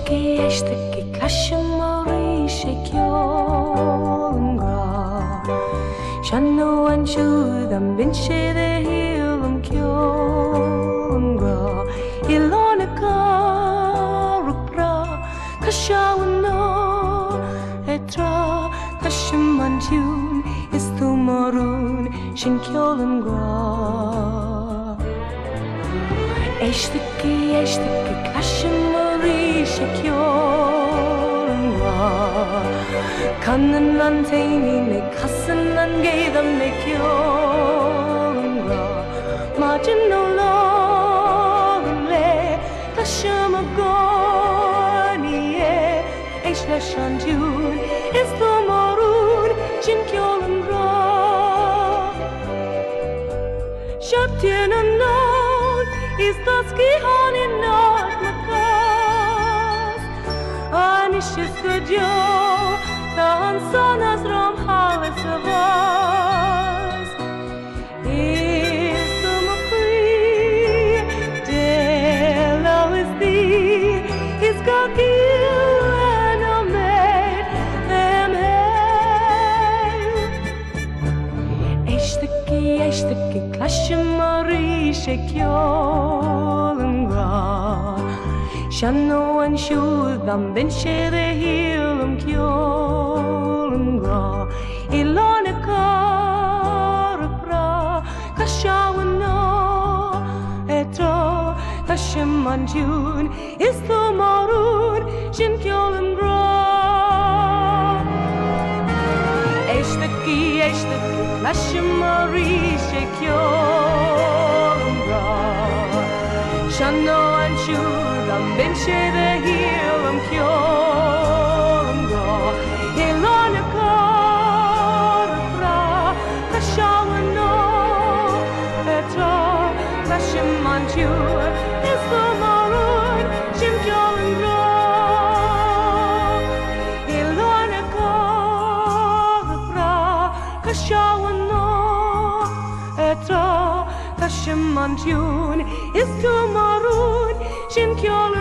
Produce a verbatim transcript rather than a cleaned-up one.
Éistigí, éistigí, Cloisim arís Ceol an Ghra. Seanú ansúid an bhíonn siad a híal an ceol an Ghra. I lána cathrach breá, Ca seo an nó e trá. Cloisim an tiún is tú marún sin ceol an Ghra. Éistigí, éistigí, Cloisim arís Ceol an Ghra. Canann an t-éinín me casann an ghaoth me ceol an Ghra. Maidin nó lá an le, Cloisim a gcónaí é. Éist leis an tiún is tú marún sin ceol an Ghra. Seo Tír an nón is tá sciatháin in náit na cos. Anois is go deo, tá an sonas romham is a bhas. Is tú mo chuí, de leis tí, is go ciúin ó méid am héil. Éistigí, éistigí, Cloisim arís Ceol an Ghra. Seanú ansúid an bhíonn siad a híal an ceol an Ghra. I lána cathrach breá, Ca seo an nó e trá. Cloisim an tiún is tú marún sin ceol an Ghra. Éistigí, éistigí, Cloisim arís Ceol an Ghra. Seanú ansúid an bhíonn siad a híal an ceol an Ghra. I lána cathrach breá, Ca seo an nó e trá. Cloisim an tiún is tú marún sin ceol an Ghra. I lána cathrach breá, Ca seo an nó e trá. Cloisim an tiún is tú marún sin ceol an Ghra.